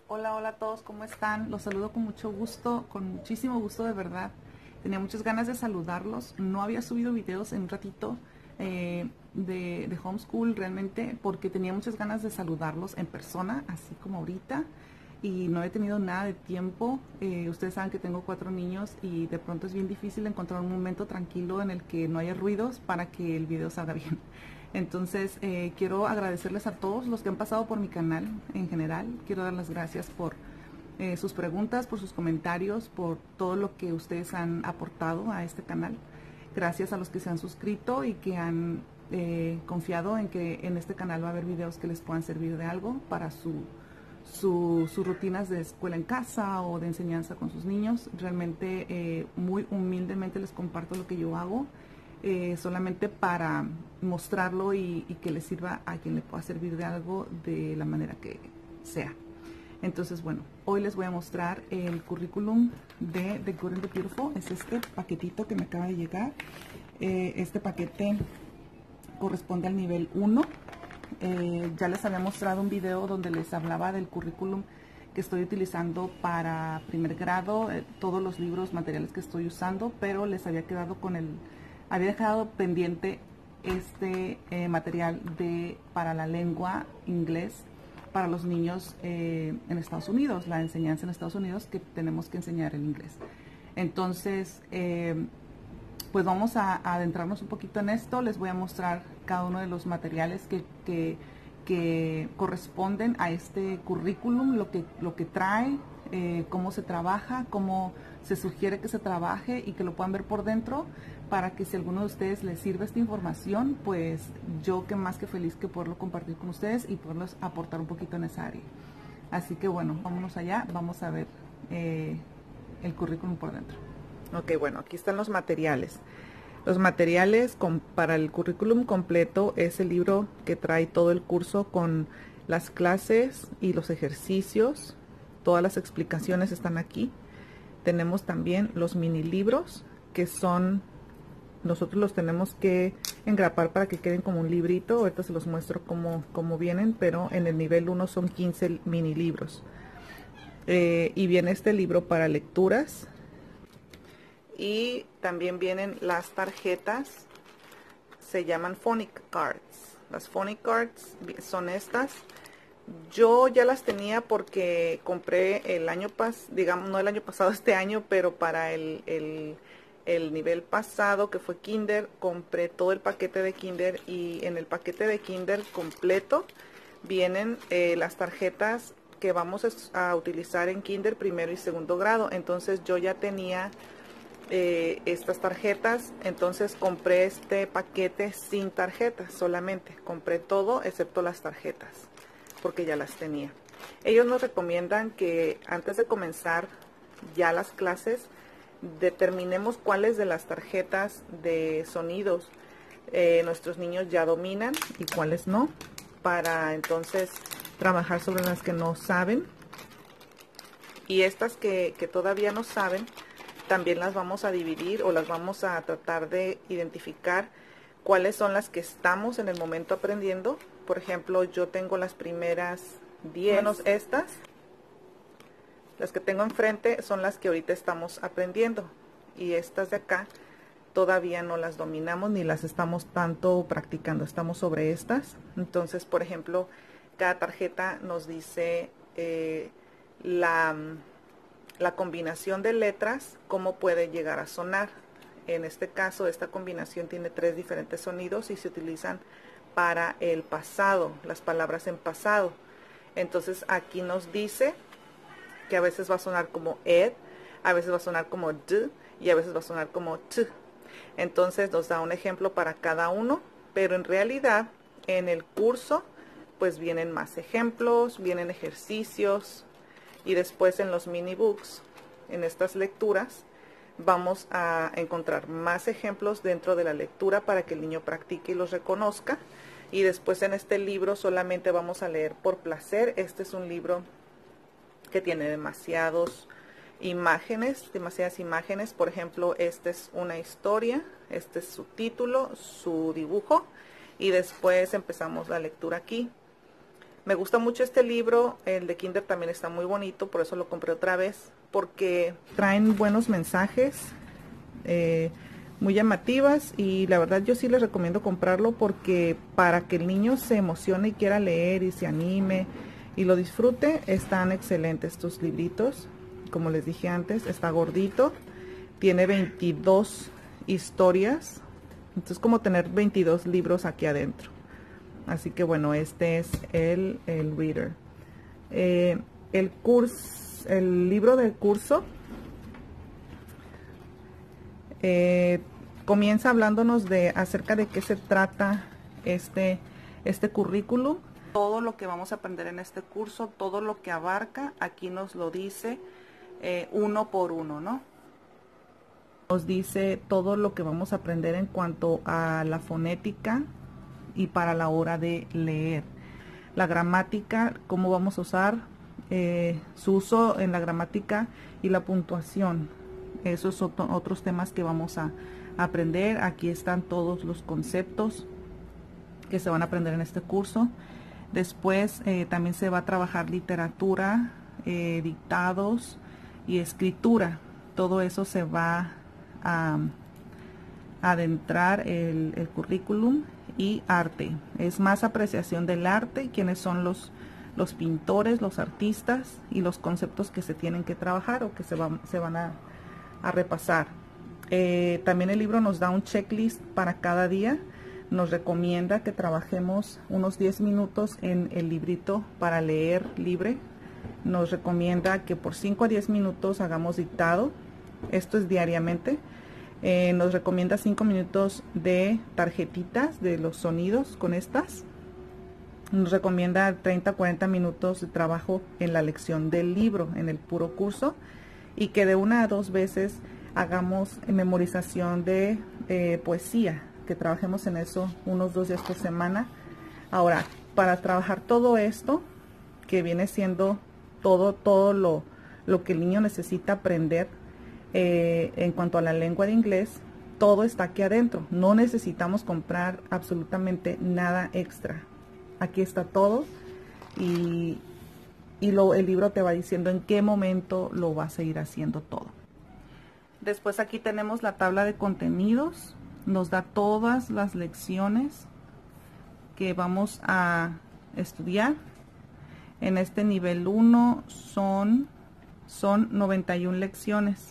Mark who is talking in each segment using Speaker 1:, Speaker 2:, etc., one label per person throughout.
Speaker 1: Hola, hola a todos, ¿cómo están? Los saludo con mucho gusto, con muchísimo gusto de verdad. Tenía muchas ganas de saludarlos. No había subido videos en un ratito de homeschool realmente porque tenía muchas ganas de saludarlos en persona, así como ahorita. Y no he tenido nada de tiempo. Ustedes saben que tengo 4 niños y de pronto es bien difícil encontrar un momento tranquilo en el que no haya ruidos para que el video salga bien. Entonces, quiero agradecerles a todos los que han pasado por mi canal en general. Quiero dar las gracias por sus preguntas, por sus comentarios, por todo lo que ustedes han aportado a este canal. Gracias a los que se han suscrito y que han confiado en que en este canal va a haber videos que les puedan servir de algo para sus rutinas de escuela en casa o de enseñanza con sus niños. Realmente muy humildemente les comparto lo que yo hago. Solamente para mostrarlo y que le sirva a quien le pueda servir de algo de la manera que sea. Entonces, bueno, hoy les voy a mostrar el currículum de The Good and the Beautiful. Es este paquetito que me acaba de llegar. Este paquete corresponde al nivel 1. Ya les había mostrado un video donde les hablaba del currículum que estoy utilizando para primer grado, todos los libros, materiales que estoy usando, pero les había quedado había dejado pendiente este material para la lengua inglés para los niños en Estados Unidos, la enseñanza en Estados Unidos, que tenemos que enseñar el inglés. Entonces, pues vamos a adentrarnos un poquito en esto. Les voy a mostrar cada uno de los materiales que corresponden a este currículum, lo que trae, cómo se trabaja, cómo se sugiere que se trabaje y que lo puedan ver por dentro, para que si a alguno de ustedes les sirve esta información, pues yo que más que feliz que poderlo compartir con ustedes y poderlos aportar un poquito en esa área. Así que bueno, vámonos allá, vamos a ver el currículum por dentro. Ok, bueno, aquí están los materiales. Los materiales para el currículum completo es el libro que trae todo el curso con las clases y los ejercicios. Todas las explicaciones están aquí. Tenemos también los mini libros que nosotros los tenemos que engrapar para que queden como un librito. Ahorita se los muestro cómo vienen, pero en el nivel 1 son 15 mini libros. Y viene este libro para lecturas. Y también vienen las tarjetas, se llaman phonic cards. Las phonic cards son estas. Yo ya las tenía porque compré el año pasado, digamos, no el año pasado, este año, pero para el nivel pasado, que fue Kinder, compré todo el paquete de Kinder, y en el paquete de Kinder completo vienen las tarjetas que vamos a utilizar en Kinder primero y segundo grado. Entonces yo ya tenía estas tarjetas, entonces compré este paquete sin tarjetas, solamente compré todo excepto las tarjetas porque ya las tenía. Ellos nos recomiendan que antes de comenzar ya las clases determinemos cuáles de las tarjetas de sonidos nuestros niños ya dominan y cuáles no, para entonces trabajar sobre las que no saben, y estas que todavía no saben también las vamos a dividir, o las vamos a tratar de identificar cuáles son las que estamos en el momento aprendiendo. Por ejemplo, yo tengo las primeras 10, menos estas. Las que tengo enfrente son las que ahorita estamos aprendiendo, y estas de acá todavía no las dominamos ni las estamos tanto practicando, estamos sobre estas. Entonces, por ejemplo, cada tarjeta nos dice la combinación de letras, cómo puede llegar a sonar. En este caso, esta combinación tiene 3 diferentes sonidos y se utilizan para el pasado, las palabras en pasado. Entonces aquí nos dice que a veces va a sonar como ed, a veces va a sonar como d y a veces va a sonar como t. Entonces nos da un ejemplo para cada uno, pero en realidad en el curso pues vienen más ejemplos, vienen ejercicios, y después en los mini books, en estas lecturas, vamos a encontrar más ejemplos dentro de la lectura para que el niño practique y los reconozca. Y después en este libro solamente vamos a leer por placer. Este es un libro que tiene demasiadas imágenes. Por ejemplo, esta es una historia, este es su título, su dibujo, y después empezamos la lectura aquí. Me gusta mucho este libro, el de Kinder también está muy bonito, por eso lo compré otra vez, porque traen buenos mensajes, muy llamativas, y la verdad yo sí les recomiendo comprarlo porque para que el niño se emocione y quiera leer y se anime y lo disfrute, están excelentes estos libritos. Como les dije antes, está gordito, tiene 22 historias, entonces como tener 22 libros aquí adentro. Así que bueno, este es el reader. El libro del curso comienza hablándonos acerca de qué se trata este currículum. Todo lo que vamos a aprender en este curso, todo lo que abarca, aquí nos lo dice uno por uno, ¿no? Nos dice todo lo que vamos a aprender en cuanto a la fonética y para la hora de leer. La gramática, cómo vamos a usar, su uso en la gramática y la puntuación. Esos son otros temas que vamos a aprender. Aquí están todos los conceptos que se van a aprender en este curso. Después también se va a trabajar literatura, dictados y escritura. Todo eso se va a adentrar el currículum. Y arte, es más apreciación del arte, quiénes son los pintores, los artistas y los conceptos que se tienen que trabajar o que se van a repasar. También el libro nos da un checklist para cada día. Nos recomienda que trabajemos unos 10 minutos en el librito para leer libre. Nos recomienda que por 5 a 10 minutos hagamos dictado. Esto es diariamente. Nos recomienda 5 minutos de tarjetitas de los sonidos con estas. Nos recomienda 30 a 40 minutos de trabajo en la lección del libro, en el puro curso. Y que de 1 a 2 veces hagamos memorización de poesía, que trabajemos en eso unos 2 días por semana. Ahora, para trabajar todo esto, que viene siendo todo lo que el niño necesita aprender, en cuanto a la lengua de inglés, todo está aquí adentro. No necesitamos comprar absolutamente nada extra. Aquí está todo y el libro te va diciendo en qué momento lo vas a ir haciendo todo. Después aquí tenemos la tabla de contenidos. Nos da todas las lecciones que vamos a estudiar. En este nivel 1 son 91 lecciones.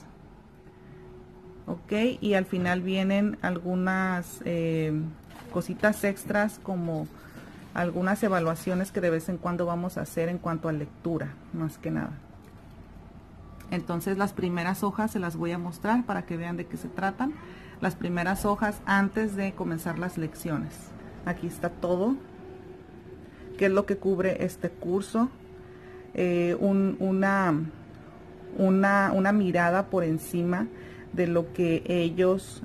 Speaker 1: Ok, y al final vienen algunas cositas extras, como algunas evaluaciones que de vez en cuando vamos a hacer en cuanto a lectura, más que nada. Entonces las primeras hojas se las voy a mostrar para que vean de qué se tratan. Las primeras hojas antes de comenzar las lecciones. Aquí está todo, qué es lo que cubre este curso, una mirada por encima de lo que ellos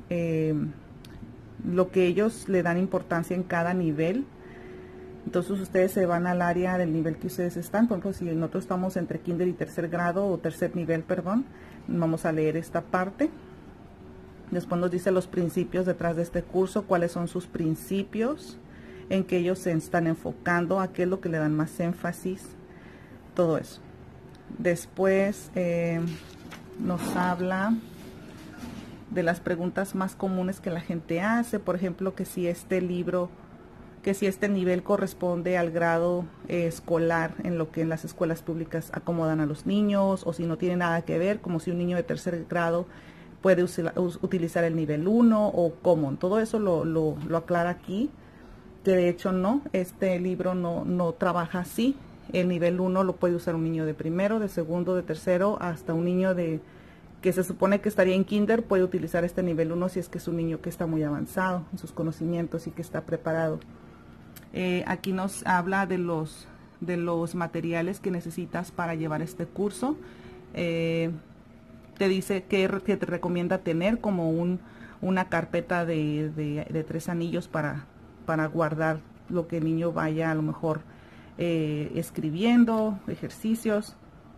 Speaker 1: le dan importancia en cada nivel. Entonces ustedes se van al área del nivel que ustedes están. Por ejemplo, si nosotros estamos entre kinder y tercer grado, o tercer nivel, perdón, vamos a leer esta parte. Después nos dice los principios detrás de este curso, cuáles son sus principios, en que ellos se están enfocando, a qué es lo que le dan más énfasis, todo eso. Después nos habla de las preguntas más comunes que la gente hace. Por ejemplo, que si este nivel corresponde al grado escolar en lo que en las escuelas públicas acomodan a los niños, o si no tiene nada que ver, como si un niño de tercer grado puede utilizar el nivel 1 o cómo. Todo eso lo aclara aquí, que de hecho no, este libro no trabaja así. El nivel 1 lo puede usar un niño de primero, de segundo, de tercero, hasta un niño que se supone que estaría en kinder puede utilizar este nivel 1 si es que es un niño que está muy avanzado en sus conocimientos y que está preparado. Aquí nos habla de los materiales que necesitas para llevar este curso. Te dice que te recomienda tener como una carpeta de 3 anillos para guardar lo que el niño vaya a lo mejor escribiendo, ejercicios.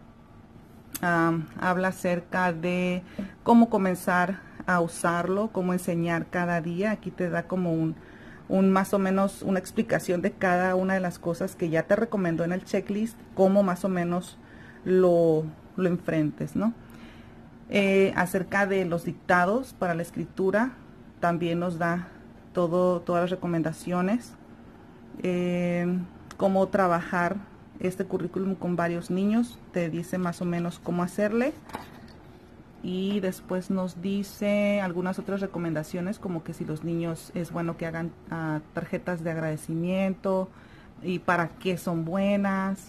Speaker 1: Habla acerca de cómo comenzar a usarlo, cómo enseñar cada día. Aquí te da como más o menos una explicación de cada una de las cosas que ya te recomendó en el checklist, cómo más o menos lo enfrentes, ¿no? Acerca de los dictados para la escritura, también nos da todas las recomendaciones, cómo trabajar este currículum con varios niños, te dice más o menos cómo hacerle. Y después nos dice algunas otras recomendaciones, como que si los niños es bueno que hagan tarjetas de agradecimiento y para qué son buenas,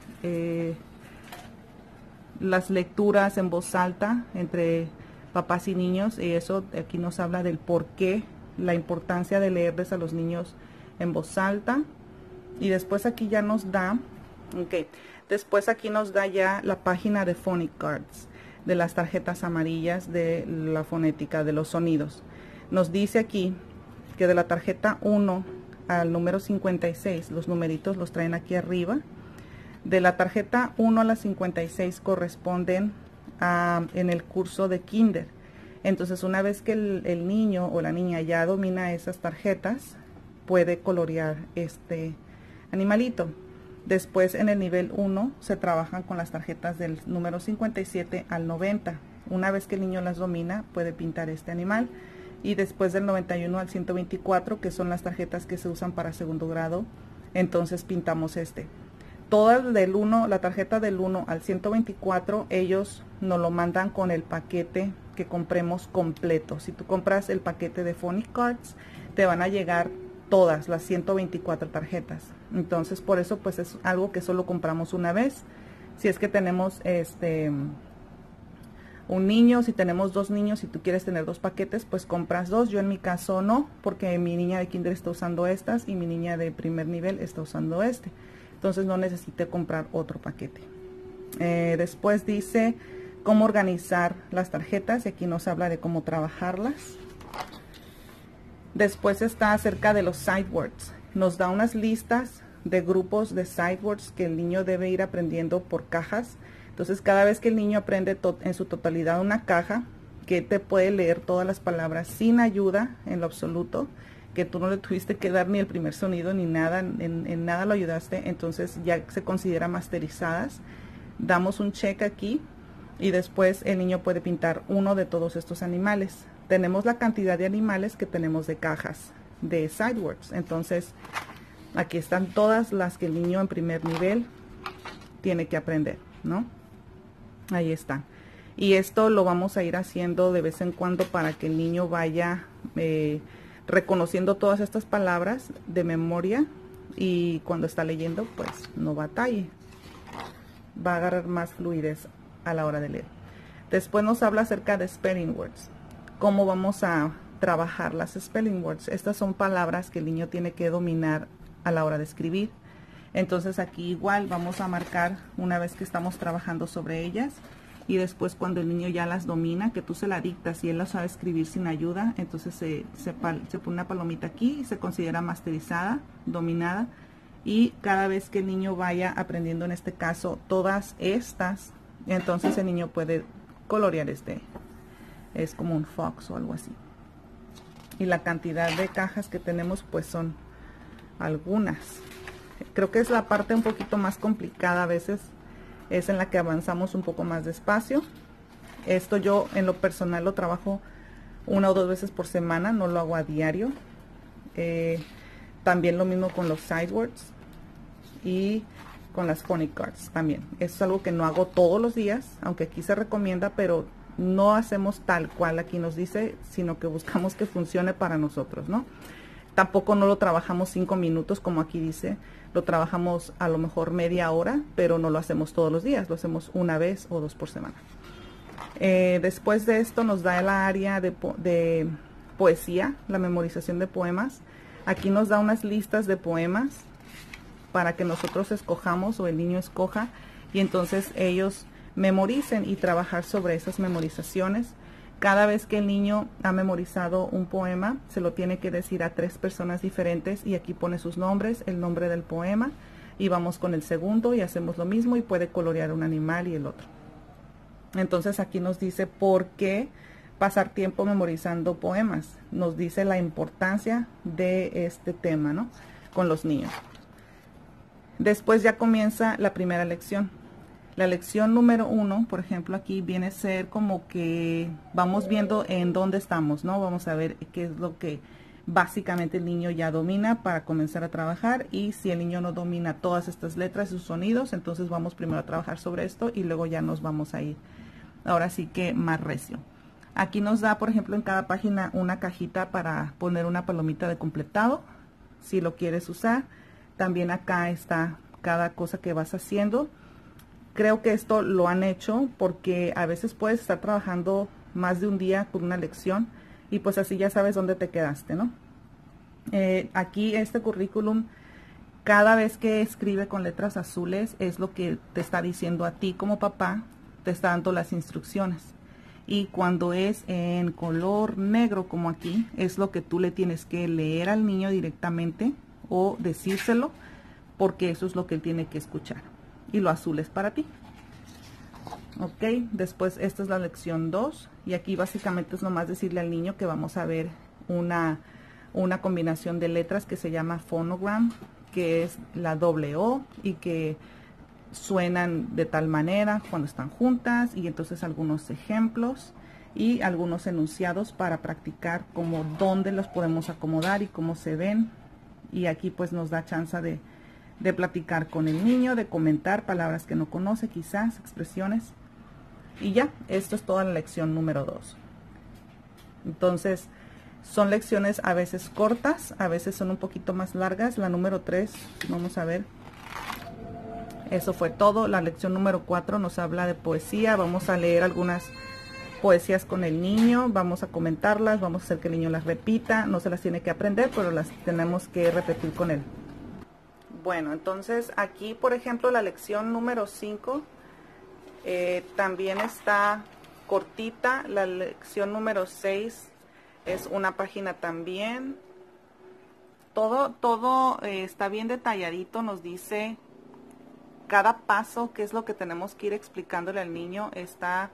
Speaker 1: las lecturas en voz alta entre papás y niños, y eso aquí nos habla del por qué, la importancia de leerles a los niños en voz alta. Y después aquí ya nos da, después aquí nos da ya la página de Phonic Cards, de las tarjetas amarillas de la fonética, de los sonidos. Nos dice aquí que de la tarjeta 1 al número 56, los numeritos los traen aquí arriba. De la tarjeta 1 a la 56 corresponden en el curso de Kinder. Entonces, una vez que el niño o la niña ya domina esas tarjetas, puede colorear este animalito. Después, en el nivel 1 se trabajan con las tarjetas del número 57 al 90. Una vez que el niño las domina, puede pintar este animal. Y después del 91 al 124, que son las tarjetas que se usan para segundo grado, entonces pintamos este. Todas la tarjeta del 1 al 124, ellos nos lo mandan con el paquete que compremos completo. Si tú compras el paquete de Phonic Cards, te van a llegar todas las 124 tarjetas. Entonces, por eso pues es algo que solo compramos una vez. Si es que tenemos un niño, si tenemos dos niños y tú quieres tener dos paquetes, pues compras dos. Yo en mi caso no, porque mi niña de kinder está usando estas y mi niña de primer nivel está usando este. Entonces no necesité comprar otro paquete. Después dice cómo organizar las tarjetas y aquí nos habla de cómo trabajarlas. Después está acerca de los sight words. Nos da unas listas de grupos de sight words que el niño debe ir aprendiendo por cajas. Entonces cada vez que el niño aprende en su totalidad una caja, que te puede leer todas las palabras sin ayuda en lo absoluto, que tú no le tuviste que dar ni el primer sonido ni nada, en nada lo ayudaste, entonces ya se considera masterizadas. Damos un check aquí y después el niño puede pintar uno de todos estos animales. Tenemos la cantidad de animales que tenemos de cajas de sight words. Entonces aquí están todas las que el niño en primer nivel tiene que aprender, ¿no? Ahí están. Y esto lo vamos a ir haciendo de vez en cuando para que el niño vaya reconociendo todas estas palabras de memoria, y cuando está leyendo pues no batalle, va a agarrar más fluidez a la hora de leer. Después nos habla acerca de spelling words, cómo vamos a trabajar las spelling words. Estas son palabras que el niño tiene que dominar a la hora de escribir. Entonces aquí igual vamos a marcar una vez que estamos trabajando sobre ellas, y después cuando el niño ya las domina, que tú se la dictas y él la sabe escribir sin ayuda, entonces se pone una palomita aquí y se considera masterizada, dominada. Y cada vez que el niño vaya aprendiendo, en este caso todas estas, entonces el niño puede colorear es como un fox o algo así. Y la cantidad de cajas que tenemos pues son algunas. Creo que es la parte un poquito más complicada a veces, es en la que avanzamos un poco más despacio. Esto yo en lo personal lo trabajo 1 o 2 veces por semana, no lo hago a diario. También lo mismo con los sight words y con las Phonic Cards también. Eso es algo que no hago todos los días, aunque aquí se recomienda, pero no hacemos tal cual aquí nos dice, sino que buscamos que funcione para nosotros, ¿no? Tampoco no lo trabajamos 5 minutos como aquí dice, lo trabajamos a lo mejor media hora, pero no lo hacemos todos los días, lo hacemos una vez o 2 por semana. Después de esto nos da el área de poesía, la memorización de poemas. Aquí nos da unas listas de poemas para que nosotros escojamos o el niño escoja, y entonces ellos memoricen y trabajar sobre esas memorizaciones. Cada vez que el niño ha memorizado un poema, se lo tiene que decir a 3 personas diferentes, y aquí pone sus nombres, el nombre del poema, y vamos con el segundo y hacemos lo mismo, y puede colorear un animal y el otro. Entonces aquí nos dice por qué pasar tiempo memorizando poemas. Nos dice la importancia de este tema, ¿no? Con los niños. Después ya comienza la primera lección. La lección número 1, por ejemplo, aquí viene a ser como que vamos viendo en dónde estamos, ¿no? Vamos a ver qué es lo que básicamente el niño ya domina para comenzar a trabajar, y si el niño no domina todas estas letras y sus sonidos, entonces vamos primero a trabajar sobre esto y luego ya nos vamos a ir ahora sí que más recio. Aquí nos da, por ejemplo, en cada página una cajita para poner una palomita de completado, si lo quieres usar. También acá está cada cosa que vas haciendo. Creo que esto lo han hecho porque a veces puedes estar trabajando más de un día con una lección y pues así ya sabes dónde te quedaste, ¿no? Aquí este currículum, cada vez que escribe con letras azules es lo que te está diciendo a ti como papá, te está dando las instrucciones. Y cuando es en color negro como aquí, es lo que tú le tienes que leer al niño directamente o decírselo, porque eso es lo que él tiene que escuchar. Y lo azul es para ti. Ok, después esta es la lección 2 y aquí básicamente es nomás decirle al niño que vamos a ver una combinación de letras que se llama phonogram, que es la doble O y que suenan de tal manera cuando están juntas, y entonces algunos ejemplos y algunos enunciados para practicar como dónde los podemos acomodar y cómo se ven. Y aquí pues nos da chance de platicar con el niño, de comentar palabras que no conoce, quizás expresiones. Y ya, esto es toda la lección número 2. Entonces, son lecciones a veces cortas, a veces son un poquito más largas. La número 3, vamos a ver. Eso fue todo. La lección número 4 nos habla de poesía. Vamos a leer algunas poesías con el niño, vamos a comentarlas, vamos a hacer que el niño las repita. No se las tiene que aprender, pero las tenemos que repetir con él. Bueno, entonces aquí, por ejemplo, la lección número 5 también está cortita. La lección número 6 es una página también. Todo está bien detalladito, nos dice cada paso, qué es lo que tenemos que ir explicándole al niño. Está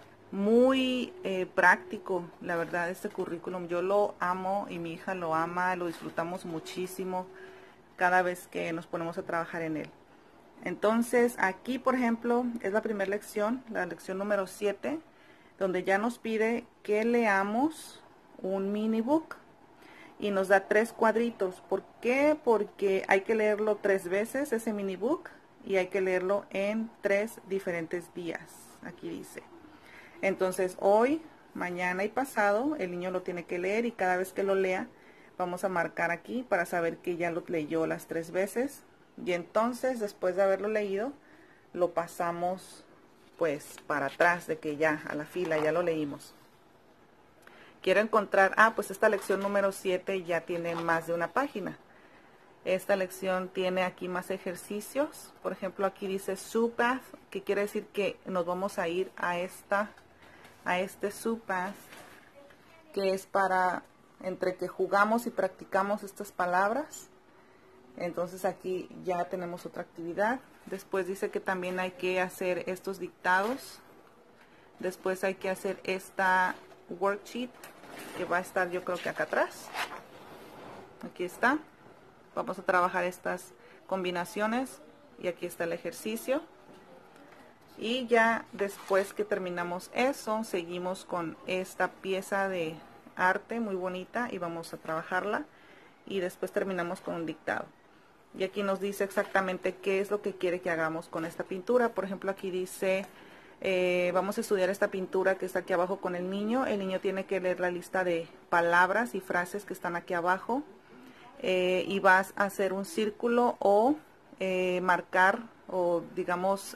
Speaker 1: muy práctico, la verdad, este currículum. Yo lo amo y mi hija lo ama, lo disfrutamos muchísimo cada vez que nos ponemos a trabajar en él. Entonces aquí, por ejemplo, es la primera lección, la lección número 7, donde ya nos pide que leamos un mini book y nos da 3 cuadritos. ¿Por qué? Porque hay que leerlo 3 veces ese mini book y hay que leerlo en 3 diferentes días. Aquí dice. Entonces hoy, mañana y pasado el niño lo tiene que leer, y cada vez que lo lea vamos a marcar aquí para saber que ya lo leyó las 3 veces. Y entonces después de haberlo leído lo pasamos pues para atrás, de que ya a la fila ya lo leímos. Quiero encontrar, pues esta lección número 7 ya tiene más de una página. Esta lección tiene aquí más ejercicios. Por ejemplo, aquí dice subpath, que quiere decir que nos vamos a ir a este subpath, que es para entre que jugamos y practicamos estas palabras. Entonces aquí ya tenemos otra actividad. Después dice que también hay que hacer estos dictados. Después hay que hacer esta worksheet, que va a estar, yo creo que acá atrás. Aquí está. Vamos a trabajar estas combinaciones y aquí está el ejercicio. Y ya después que terminamos eso, seguimos con esta pieza de arte muy bonita y vamos a trabajarla. Y después terminamos con un dictado. Y aquí nos dice exactamente qué es lo que quiere que hagamos con esta pintura. Por ejemplo, aquí dice, vamos a estudiar esta pintura que está aquí abajo con el niño. El niño tiene que leer la lista de palabras y frases que están aquí abajo. Y vas a hacer un círculo o marcar o digamos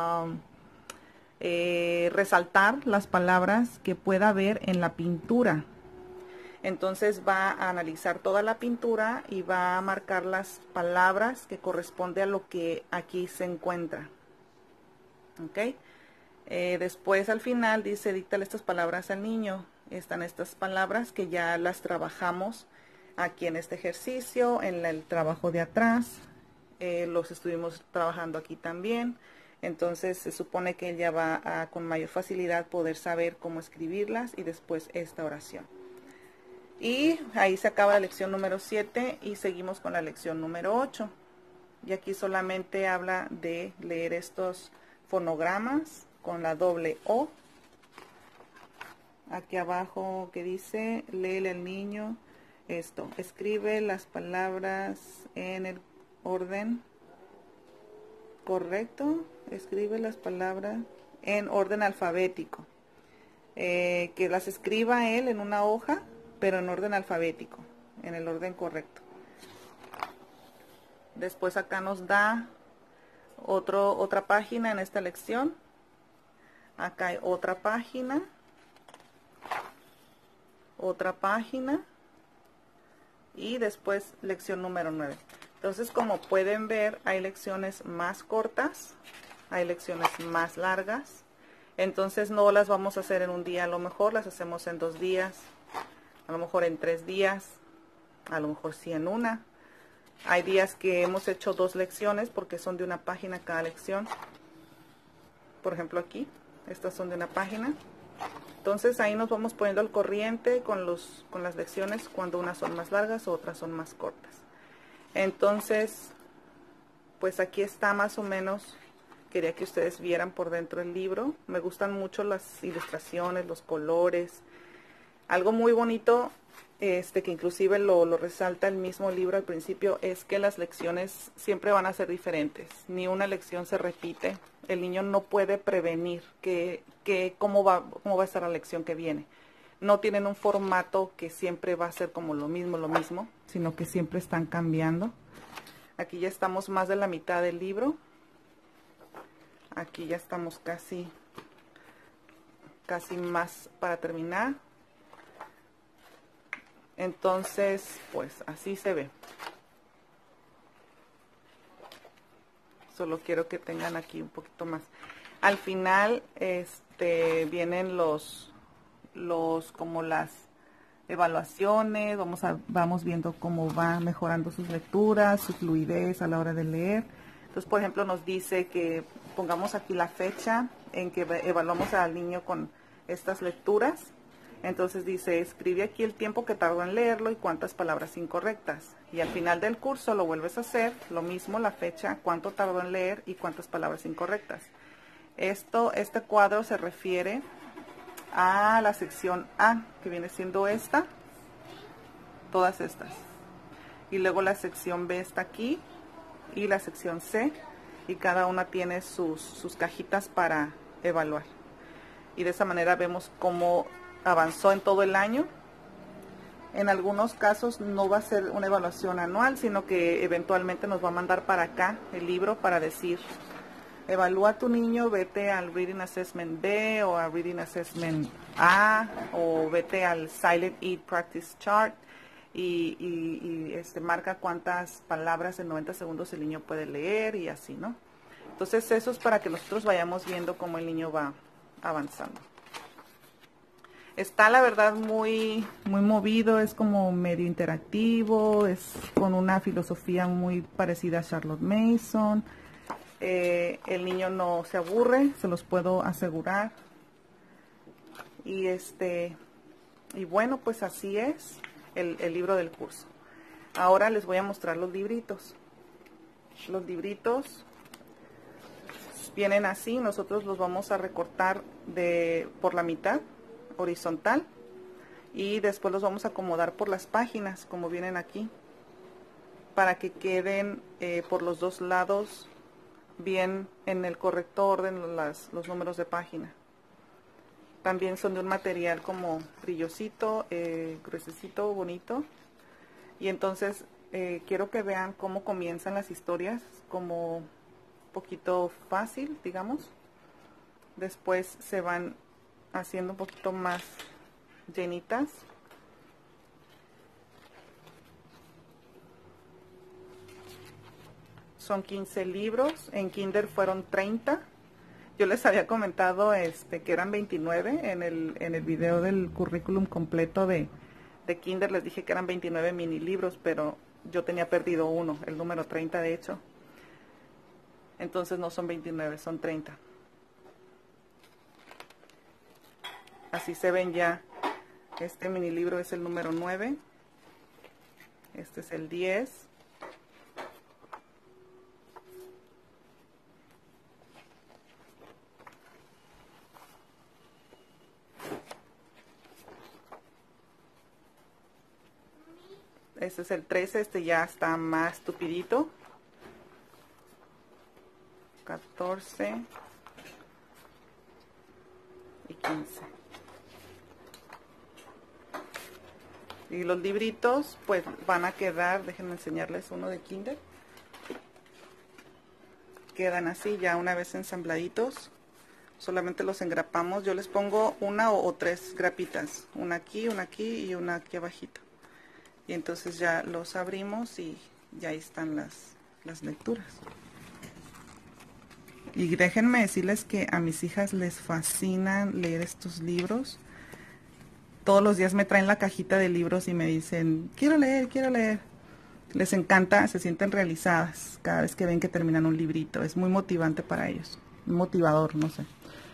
Speaker 1: resaltar las palabras que pueda haber en la pintura. Entonces va a analizar toda la pintura y va a marcar las palabras que corresponde a lo que aquí se encuentra. ¿Ok? Después al final dice, díctale estas palabras al niño. Están estas palabras que ya las trabajamos aquí en este ejercicio, en el trabajo de atrás. Los estuvimos trabajando aquí también. Entonces se supone que él ya va a con mayor facilidad poder saber cómo escribirlas y después esta oración. Y ahí se acaba la lección número 7 y seguimos con la lección número 8. Y aquí solamente habla de leer estos fonogramas con la doble O. Aquí abajo que dice, léele al niño esto, escribe las palabras en el orden correcto, escribe las palabras en orden alfabético, que las escriba él en una hoja, pero en orden alfabético, en el orden correcto. Después acá nos da otra página en esta lección. Acá hay otra página y después lección número 9. Entonces, como pueden ver, hay lecciones más cortas, hay lecciones más largas. Entonces no las vamos a hacer en un día, a lo mejor las hacemos en 2 días, a lo mejor en 3 días, a lo mejor sí en una. Hay días que hemos hecho 2 lecciones porque son de una página cada lección. Por ejemplo aquí, estas son de una página. Entonces ahí nos vamos poniendo al corriente con las lecciones cuando unas son más largas o otras son más cortas. Entonces, pues aquí está más o menos, quería que ustedes vieran por dentro el libro. Me gustan mucho las ilustraciones, los colores. Algo muy bonito, que inclusive lo resalta el mismo libro al principio, es que las lecciones siempre van a ser diferentes. Ni una lección se repite. El niño no puede prevenir cómo va a estar la lección que viene. No tienen un formato que siempre va a ser como lo mismo, sino que siempre están cambiando. Aquí ya estamos más de la mitad del libro. Aquí ya estamos casi más para terminar. Entonces, pues así se ve. Solo quiero que tengan aquí un poquito más. Al final, vienen como las evaluaciones. Vamos viendo cómo va mejorando sus lecturas, su fluidez a la hora de leer. Entonces, por ejemplo, nos dice que pongamos aquí la fecha en que evaluamos al niño con estas lecturas. Entonces dice, escribe aquí el tiempo que tardó en leerlo y cuántas palabras incorrectas. Y al final del curso lo vuelves a hacer, lo mismo, la fecha, cuánto tardó en leer y cuántas palabras incorrectas. Este cuadro se refiere a la sección A, que viene siendo esta, todas estas. Y luego la sección B está aquí y la sección C, y cada una tiene sus cajitas para evaluar. Y de esa manera vemos cómo avanzó en todo el año. En algunos casos no va a ser una evaluación anual, sino que eventualmente nos va a mandar para acá el libro para decir, evalúa a tu niño, vete al Reading Assessment B o al Reading Assessment A, o vete al Silent Eat Practice Chart y marca cuántas palabras en 90 segundos el niño puede leer y así, ¿no? Entonces eso es para que nosotros vayamos viendo cómo el niño va avanzando. Está la verdad muy movido, es como medio interactivo, es con una filosofía muy parecida a Charlotte Mason. El niño no se aburre, se los puedo asegurar. Y bueno, pues así es el libro del curso. Ahora les voy a mostrar los libritos. Los libritos vienen así, nosotros los vamos a recortar por la mitad, horizontal, y después los vamos a acomodar por las páginas como vienen aquí, para que queden por los dos lados bien en el correcto orden los números de página. También son de un material como brillosito, gruesecito, bonito. Y entonces quiero que vean cómo comienzan las historias, como un poquito fácil, digamos. Después se van haciendo un poquito más llenitas. Son 15 libros, en Kinder fueron 30. Yo les había comentado que eran 29 en el video del currículum completo de Kinder. Les dije que eran 29 mini libros, pero yo tenía perdido uno, el número 30 de hecho. Entonces no son 29, son 30. Así se ven ya. Este mini libro es el número 9. Este es el 10. Este es el 13, este ya está más tupidito. 14 y 15. Y los libritos pues van a quedar, déjenme enseñarles uno de Kinder. Quedan así ya una vez ensambladitos. Solamente los engrapamos. Yo les pongo una o tres grapitas. Una aquí y una aquí abajito. Y entonces ya los abrimos y ya ahí están las lecturas. Y déjenme decirles que a mis hijas les fascinan leer estos libros. Todos los días me traen la cajita de libros y me dicen, quiero leer, quiero leer. Les encanta, se sienten realizadas cada vez que ven que terminan un librito. Es muy motivante para ellos. Un motivador, no sé.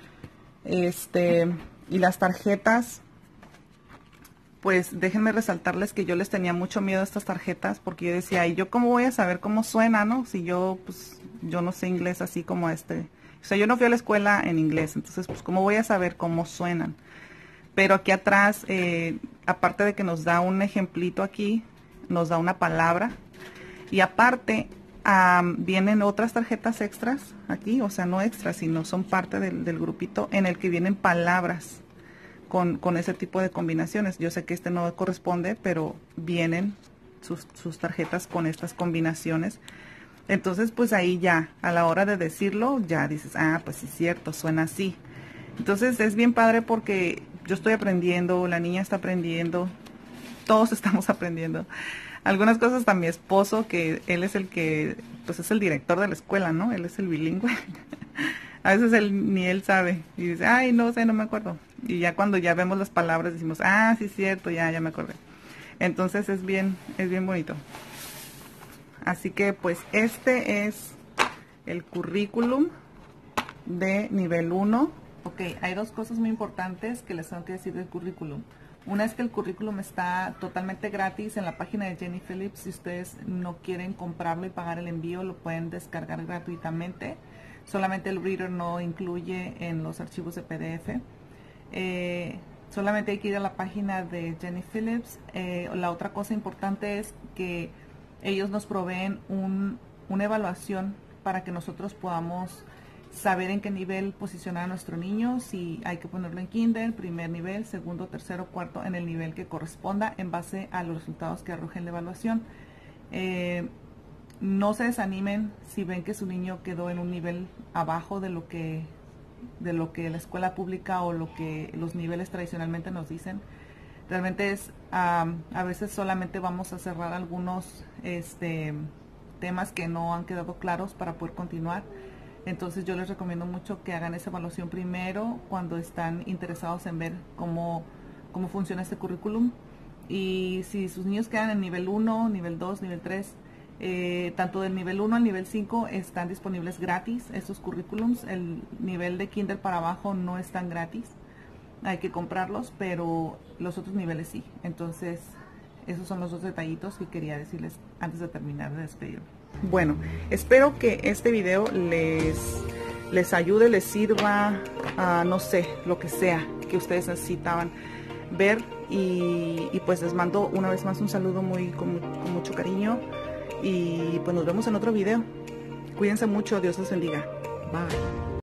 Speaker 1: Y las tarjetas, pues déjenme resaltarles que yo les tenía mucho miedo a estas tarjetas porque yo decía, ¿y yo cómo voy a saber cómo suena, no? Si yo, pues, yo no sé inglés así como O sea, yo no fui a la escuela en inglés, entonces, pues, ¿cómo voy a saber cómo suenan? Pero aquí atrás, aparte de que nos da un ejemplito aquí, nos da una palabra. Y aparte, vienen otras tarjetas extras aquí, o sea, no extras, sino son parte del grupito en el que vienen palabras con ese tipo de combinaciones. Yo sé que este no corresponde, pero vienen sus tarjetas con estas combinaciones. Entonces, pues ahí ya, a la hora de decirlo, ya dices, ah, pues sí es cierto, suena así. Entonces es bien padre porque yo estoy aprendiendo, la niña está aprendiendo, todos estamos aprendiendo. Algunas cosas hasta mi esposo, que él es el que, pues es el director de la escuela, ¿no? Él es el bilingüe. A veces ni él sabe. Y dice, ay, no sé, no me acuerdo. Y ya cuando ya vemos las palabras decimos, ah, sí es cierto, ya me acordé. Entonces es bien bonito. Así que pues este es el currículum de nivel 1. Ok, hay dos cosas muy importantes que les tengo que decir del currículum. Una es que el currículum está totalmente gratis en la página de Jenny Phillips. Si ustedes no quieren comprarlo y pagar el envío, lo pueden descargar gratuitamente. Solamente el reader no incluye en los archivos de PDF. Solamente hay que ir a la página de Jenny Phillips. La otra cosa importante es que ellos nos proveen una evaluación para que nosotros podamos saber en qué nivel posicionar a nuestro niño, si hay que ponerlo en kinder, primer nivel, segundo, tercero, cuarto, en el nivel que corresponda en base a los resultados que arrojen la evaluación. No se desanimen si ven que su niño quedó en un nivel abajo de lo que la escuela pública o lo que los niveles tradicionalmente nos dicen. Realmente a veces solamente vamos a cerrar algunos temas que no han quedado claros para poder continuar. Entonces yo les recomiendo mucho que hagan esa evaluación primero cuando están interesados en ver cómo funciona este currículum. Y si sus niños quedan en nivel 1, nivel 2, nivel 3, tanto del nivel 1 al nivel 5 están disponibles gratis estos currículums. El nivel de kinder para abajo no están gratis, hay que comprarlos, pero los otros niveles sí. Entonces esos son los dos detallitos que quería decirles antes de terminar de despedirme. Bueno, espero que este video les ayude, les sirva, no sé, lo que sea que ustedes necesitaban ver. Y pues les mando una vez más un saludo con mucho cariño. Y pues nos vemos en otro video. Cuídense mucho, Dios les bendiga. Bye.